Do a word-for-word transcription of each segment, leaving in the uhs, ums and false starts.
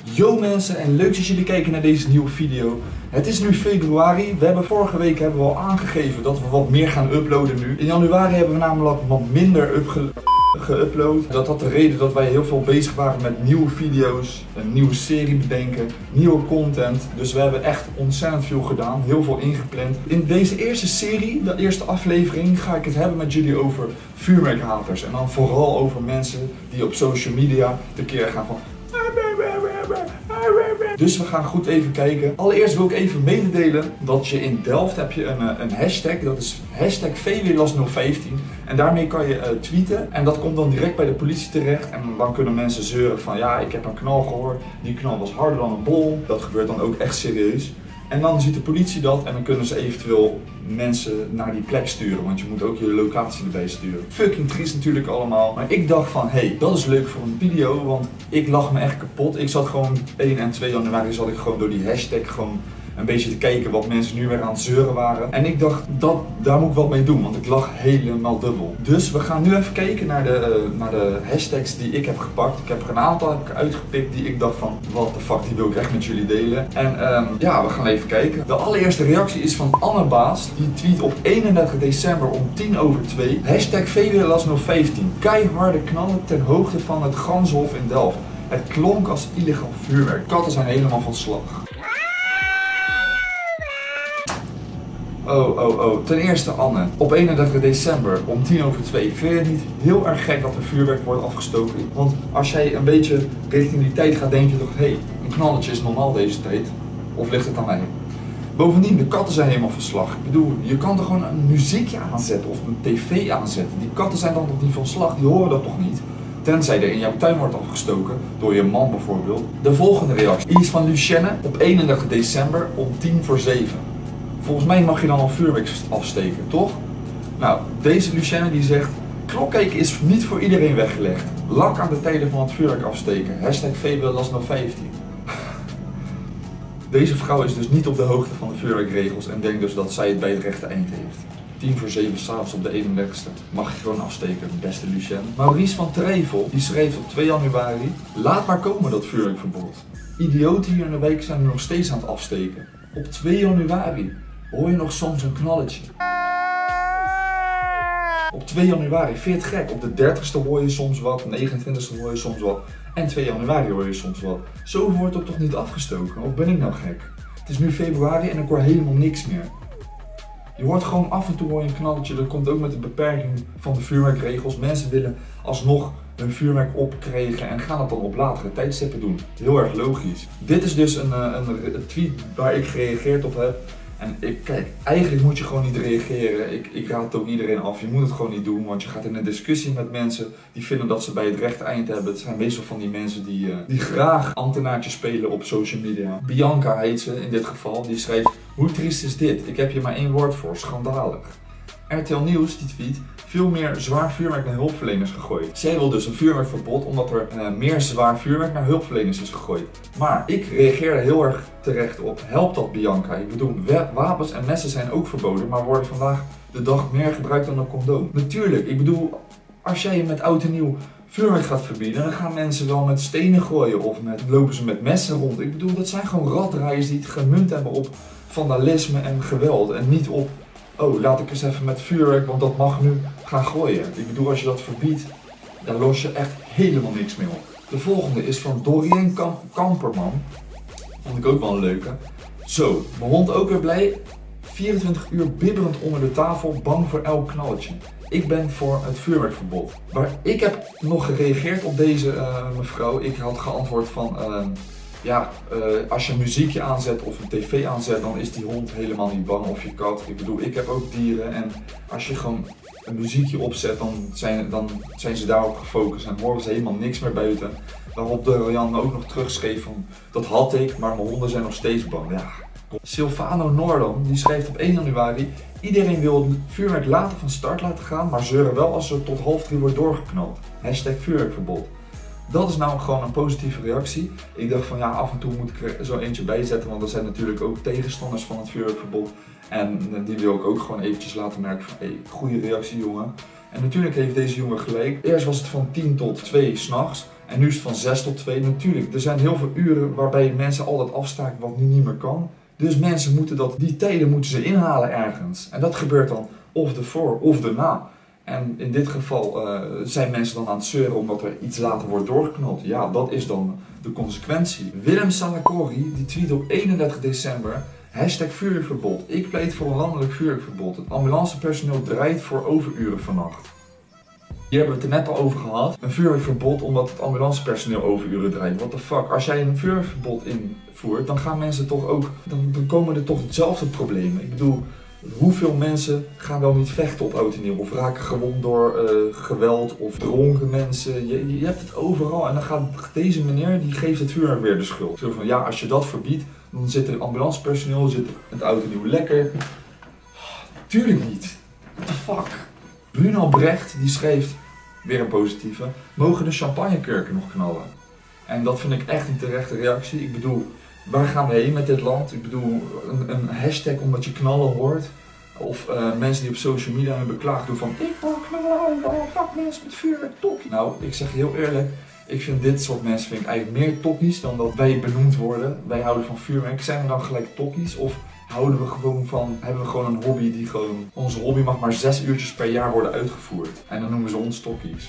Yo mensen, en leuk dat jullie kijken naar deze nieuwe video. Het is nu februari. We hebben vorige week hebben we al aangegeven dat we wat meer gaan uploaden nu. In januari hebben we namelijk wat minder geüpload. Dat had de reden dat wij heel veel bezig waren met nieuwe video's, een nieuwe serie bedenken, nieuwe content. Dus we hebben echt ontzettend veel gedaan, heel veel ingepland. In deze eerste serie, de eerste aflevering, ga ik het hebben met jullie over vuurwerkhaters. En dan vooral over mensen die op social media tekeer gaan van... Dus we gaan goed even kijken. Allereerst wil ik even mededelen dat je in Delft heb je een, een hashtag. Dat is hashtag V W Las nul vijftien. En daarmee kan je uh, tweeten. En dat komt dan direct bij de politie terecht. En dan kunnen mensen zeuren van ja, ik heb een knal gehoord. Die knal was harder dan een bol. Dat gebeurt dan ook echt serieus. En dan ziet de politie dat en dan kunnen ze eventueel mensen naar die plek sturen. Want je moet ook je locatie erbij sturen. Fucking triest natuurlijk allemaal. Maar ik dacht van, hé, hey, dat is leuk voor een video. Want ik lag me echt kapot. Ik zat gewoon één en twee januari zat ik gewoon door die hashtag gewoon een beetje te kijken wat mensen nu weer aan het zeuren waren. En ik dacht, dat, daar moet ik wat mee doen, want ik lag helemaal dubbel. Dus we gaan nu even kijken naar de, uh, naar de hashtags die ik heb gepakt. Ik heb er een aantal heb ik uitgepikt die ik dacht van, what the fuck, die wil ik echt met jullie delen. En um, ja, we gaan even kijken. De allereerste reactie is van Anne Baas. Die tweet op eenendertig december om tien over twee. Hashtag V W Las nul vijftien. Keiharde knallen ten hoogte van het Ganshof in Delft. Het klonk als illegaal vuurwerk. Katten zijn helemaal van slag. Oh, oh, oh. Ten eerste Anne, op eenendertig december om tien over twee. Vind je het niet heel erg gek dat er vuurwerk wordt afgestoken? Want als jij een beetje richting die tijd gaat, denk je toch, hé, hey, een knalletje is normaal deze tijd. Of ligt het aan mij? Bovendien, de katten zijn helemaal van slag. Ik bedoel, je kan er gewoon een muziekje aanzetten of een tv aanzetten. Die katten zijn dan toch niet van slag, die horen dat toch niet? Tenzij er in jouw tuin wordt afgestoken, door je man bijvoorbeeld. De volgende reactie die is van Lucienne op eenendertig december om tien voor zeven. Volgens mij mag je dan al vuurwerk afsteken, toch? Nou, deze Lucienne die zegt, klokkijken is niet voor iedereen weggelegd. Lak aan de tijden van het vuurwerk afsteken. Hashtag V W Las nul vijftien. Deze vrouw is dus niet op de hoogte van de vuurwerkregels en denkt dus dat zij het bij het rechte eind heeft. tien voor zeven s'avonds op de eenendertigste mag je gewoon afsteken, beste Lucienne. Maurice van Trevel, die schreef op twee januari, laat maar komen dat vuurwerkverbod. Idioten hier in de week zijn er nog steeds aan het afsteken. Op twee januari. Hoor je nog soms een knalletje? Op twee januari, vind je het gek? Op de dertigste hoor je soms wat, negenentwintigste hoor je soms wat en twee januari hoor je soms wat. Zo wordt het toch niet afgestoken? Of ben ik nou gek? Het is nu februari en ik hoor helemaal niks meer. Je hoort gewoon af en toe hoor je een knalletje, dat komt ook met de beperking van de vuurwerkregels. Mensen willen alsnog hun vuurwerk opkrijgen en gaan het dan op latere tijdstippen doen. Heel erg logisch. Dit is dus een, een, een tweet waar ik gereageerd op heb. En ik, kijk, eigenlijk moet je gewoon niet reageren. Ik, ik raad het ook iedereen af. Je moet het gewoon niet doen, want je gaat in een discussie met mensen die vinden dat ze bij het rechte eind hebben. Het zijn meestal van die mensen die, uh, die graag ambtenaartjes spelen op social media. Bianca heet ze in dit geval. Die schreef, hoe triest is dit? Ik heb hier maar één woord voor, schandalig. R T L Nieuws die tweet, veel meer zwaar vuurwerk naar hulpverleners gegooid. Zij wil dus een vuurwerkverbod omdat er uh, meer zwaar vuurwerk naar hulpverleners is gegooid. Maar ik reageerde heel erg terecht op, helpt dat Bianca? Ik bedoel, wapens en messen zijn ook verboden, maar worden vandaag de dag meer gebruikt dan een condoom. Natuurlijk, ik bedoel, als jij met oud en nieuw vuurwerk gaat verbieden, dan gaan mensen wel met stenen gooien of met, lopen ze met messen rond. Ik bedoel, dat zijn gewoon raddraaiers die het gemunt hebben op vandalisme en geweld en niet op, oh, laat ik eens even met vuurwerk, want dat mag nu, gaan gooien. Ik bedoel, als je dat verbiedt, dan los je echt helemaal niks meer op. De volgende is van Dorien Kamp Kamperman. Vond ik ook wel een leuke. Zo, mijn hond ook weer blij. vierentwintig uur bibberend onder de tafel, bang voor elk knalletje. Ik ben voor het vuurwerkverbod. Maar ik heb nog gereageerd op deze uh, mevrouw. Ik had geantwoord van... Uh, Ja, uh, als je een muziekje aanzet of een tv aanzet, dan is die hond helemaal niet bang of je kat. Ik bedoel, ik heb ook dieren en als je gewoon een muziekje opzet, dan zijn, dan zijn ze daarop gefocust en horen ze helemaal niks meer buiten. Waarop de Jan ook nog terugschreef van, dat had ik, maar mijn honden zijn nog steeds bang. Ja. Silvano Noordam, die schreef op één januari, iedereen wil het vuurwerk later van start laten gaan, maar zeuren wel als er tot half drie wordt doorgeknald. Hashtag vuurwerkverbod. Dat is nou gewoon een positieve reactie. Ik dacht van ja, af en toe moet ik er zo eentje bij zetten, want er zijn natuurlijk ook tegenstanders van het vuurwerkverbod. En die wil ik ook gewoon eventjes laten merken van hé, hey, goede reactie jongen. En natuurlijk heeft deze jongen gelijk. Eerst was het van tien tot twee s'nachts En nu is het van zes tot twee. Natuurlijk, er zijn heel veel uren waarbij mensen altijd afstaken wat nu niet meer kan. Dus mensen moeten dat, die tijden moeten ze inhalen ergens. En dat gebeurt dan of ervoor of erna. En in dit geval uh, zijn mensen dan aan het zeuren omdat er iets later wordt doorgeknopt. Ja, dat is dan de consequentie. Willem Salakori die tweet op eenendertig december. Hashtag vuurwerkverbod. Ik pleit voor een landelijk vuurwerkverbod. Het ambulancepersoneel draait voor overuren vannacht. Hier hebben we het er net al over gehad. Een vuurwerkverbod omdat het ambulancepersoneel overuren draait. What the fuck? Als jij een vuurwerkverbod invoert, dan gaan mensen toch ook... Dan, dan komen er toch hetzelfde problemen. Ik bedoel, hoeveel mensen gaan wel niet vechten op oud en nieuw? Of raken gewond door uh, geweld of dronken mensen? Je, je hebt het overal. En dan gaat deze meneer, die geeft het vuurwerk weer de schuld. Zo van, ja, als je dat verbiedt, dan zit er ambulancepersoneel, zit het oud en nieuw lekker. Tuurlijk niet. What the fuck? Bruno Brecht, die schreef, weer een positieve, mogen de champagnekurken nog knallen? En dat vind ik echt een terechte reactie. Ik bedoel, waar gaan we heen met dit land? Ik bedoel, een, een hashtag omdat je knallen hoort. Of uh, mensen die op social media hebben beklaagd door van, ik wil knallen overal, fuck mensen met vuurwerk, tokkie. Nou, ik zeg je heel eerlijk, ik vind dit soort mensen vind ik eigenlijk meer tokkies dan dat wij benoemd worden. Wij houden van vuurwerk, zijn we dan gelijk tokkies? Of houden we gewoon van, hebben we gewoon een hobby die gewoon, onze hobby mag maar zes uurtjes per jaar worden uitgevoerd. En dan noemen ze ons tokkies.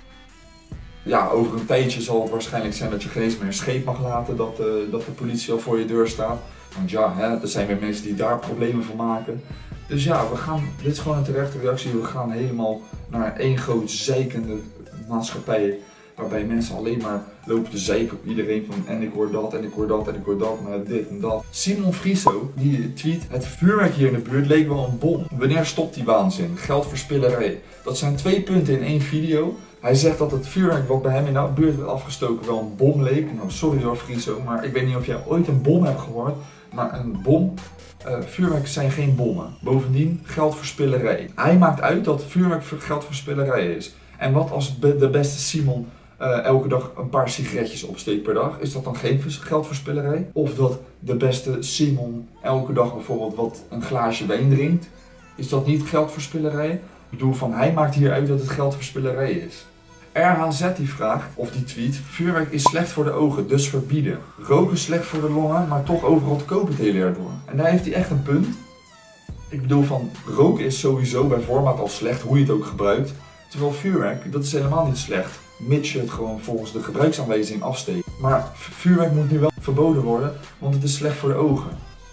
Ja, over een tijdje zal het waarschijnlijk zijn dat je geen eens meer een scheep mag laten, dat, uh, dat de politie al voor je deur staat. Want ja, hè, er zijn weer mensen die daar problemen van maken. Dus ja, we gaan, dit is gewoon een terechte reactie. We gaan helemaal naar één groot zeikende maatschappij. Waarbij mensen alleen maar lopen te zeiken op iedereen van en ik hoor dat en ik hoor dat en ik hoor dat, maar dit en dat. Simon Frieso, die tweet, het vuurwerk hier in de buurt leek wel een bom. Wanneer stopt die waanzin? Geldverspillerij. Dat zijn twee punten in één video. Hij zegt dat het vuurwerk wat bij hem in de buurt werd afgestoken wel een bom leek. Nou, sorry hoor Frieso, maar ik weet niet of jij ooit een bom hebt gehoord. Maar een bom, uh, vuurwerk zijn geen bommen. Bovendien geldverspillerij. Hij maakt uit dat vuurwerk geldverspillerij is. En wat als de beste Simon uh, elke dag een paar sigaretjes opsteekt per dag? Is dat dan geen geldverspillerij? Of dat de beste Simon elke dag bijvoorbeeld wat een glaasje wijn drinkt? Is dat niet geldverspillerij? Ik bedoel van hij maakt hier uit dat het geldverspillerij is. R H Z die vraagt, of die tweet, vuurwerk is slecht voor de ogen, dus verbieden. Roken is slecht voor de longen, maar toch overal te koop het hele jaar door. En daar heeft hij echt een punt. Ik bedoel van, roken is sowieso bij voorbaat al slecht, hoe je het ook gebruikt. Terwijl vuurwerk, dat is helemaal niet slecht, mits je het gewoon volgens de gebruiksaanwijzing afsteekt. Maar vuurwerk moet nu wel verboden worden, want het is slecht voor de ogen.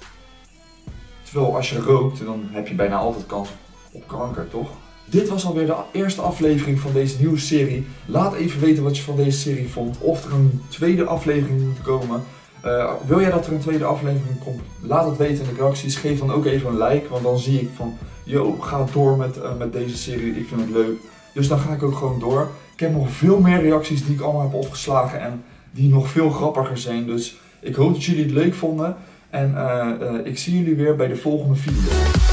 Terwijl als je rookt, dan heb je bijna altijd kans op kanker, toch? Dit was alweer de eerste aflevering van deze nieuwe serie. Laat even weten wat je van deze serie vond. Of er een tweede aflevering moet komen. Uh, wil jij dat er een tweede aflevering komt? Laat het weten in de reacties. Geef dan ook even een like. Want dan zie ik van, yo, ga door met, uh, met deze serie. Ik vind het leuk. Dus dan ga ik ook gewoon door. Ik heb nog veel meer reacties die ik allemaal heb opgeslagen. En die nog veel grappiger zijn. Dus ik hoop dat jullie het leuk vonden. En uh, uh, ik zie jullie weer bij de volgende video.